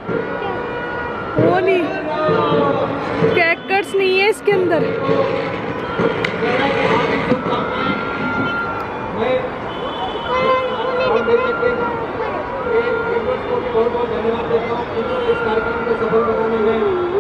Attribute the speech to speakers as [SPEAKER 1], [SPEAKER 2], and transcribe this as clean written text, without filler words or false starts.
[SPEAKER 1] वो नहीं, क्रैकर्स नहीं है इसके अंदर।
[SPEAKER 2] बहुत बहुत धन्यवाद देता हूँ इस कार्यक्रम को सफल बनाने में।